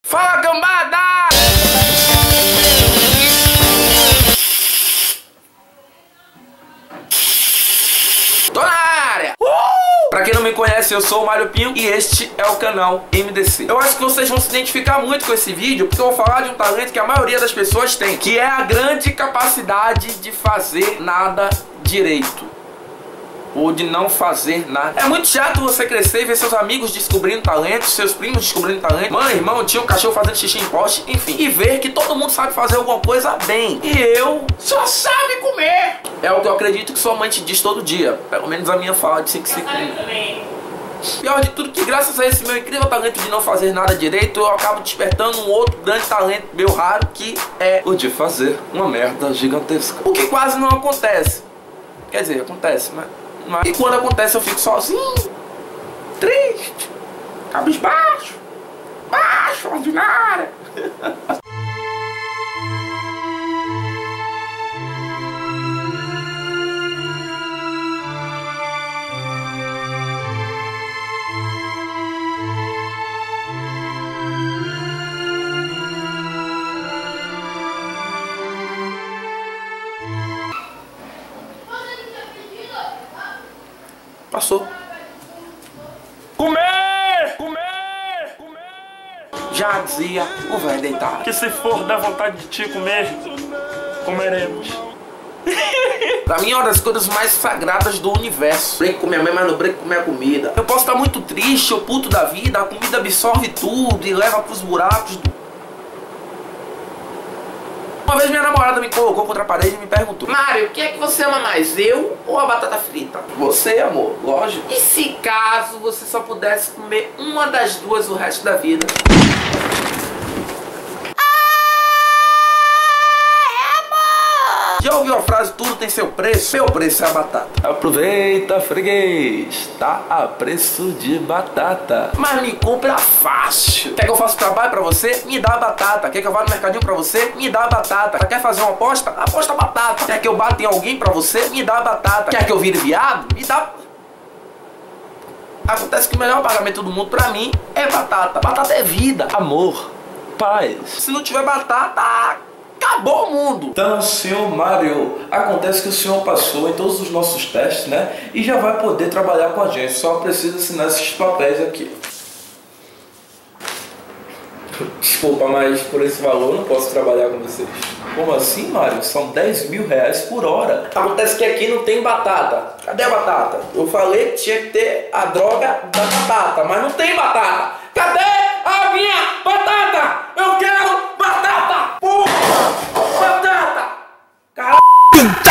Fala, cambada! Tô na área! Pra quem não me conhece, eu sou o Mário Pinho e este é o canal MDC. Eu acho que vocês vão se identificar muito com esse vídeo, porque eu vou falar de um talento que a maioria das pessoas tem, que é a grande capacidade de fazer nada direito. Ou de não fazer nada. É muito chato você crescer e ver seus amigos descobrindo talentos, seus primos descobrindo talento, mãe, irmão, tio, cachorro fazendo xixi em poste, enfim. E ver que todo mundo sabe fazer alguma coisa bem. E eu só sabe comer. É o que eu acredito que sua mãe te diz todo dia. Pelo menos a minha fala de 5 segundos. Pior de tudo que graças a esse meu incrível talento de não fazer nada direito, eu acabo despertando um outro grande talento meu raro, que é o de fazer uma merda gigantesca. O que quase não acontece. Quer dizer, acontece, mas... E quando acontece eu fico sozinho, triste, cabisbaixo, baixo, ordinária. Passou. Comer! Comer! Comer! Já dizia o velho deitado. Que se for da vontade de te comer, comeremos. Pra mim é uma das coisas mais sagradas do universo. Brinco com minha mãe, mas não brinco com minha comida. Eu posso estar muito triste ou puto da vida, a comida absorve tudo e leva pros buracos do... Uma vez minha namorada me colocou contra a parede e me perguntou: Mário, o que é que você ama mais, eu ou a batata frita? Você, amor, lógico. E se caso você só pudesse comer uma das duas o resto da vida? Já ouviu a frase, tudo tem seu preço? Meu preço é a batata. Aproveita, freguês, tá a preço de batata. Mas me compra fácil. Quer que eu faça trabalho pra você? Me dá a batata. Quer que eu vá no mercadinho pra você? Me dá a batata. Quer fazer uma aposta? Aposta a batata. Quer que eu bata em alguém pra você? Me dá a batata. Quer que eu vire viado? Me dá... Acontece que o melhor pagamento do mundo pra mim é batata. Batata é vida, Amor, paz. Se não tiver batata, acabou o mundo. Então, senhor Mário, acontece que o senhor passou em todos os nossos testes, né? E já vai poder trabalhar com a gente. Só precisa assinar esses papéis aqui. Desculpa, mas por esse valor eu não posso trabalhar com vocês. Como assim, Mário? São 10 mil reais por hora. Acontece que aqui não tem batata. Cadê a batata? Eu falei que tinha que ter a droga da batata, mas não tem batata. Cadê a minha batata? Eu quero batata! Porra! Batata! Caralho!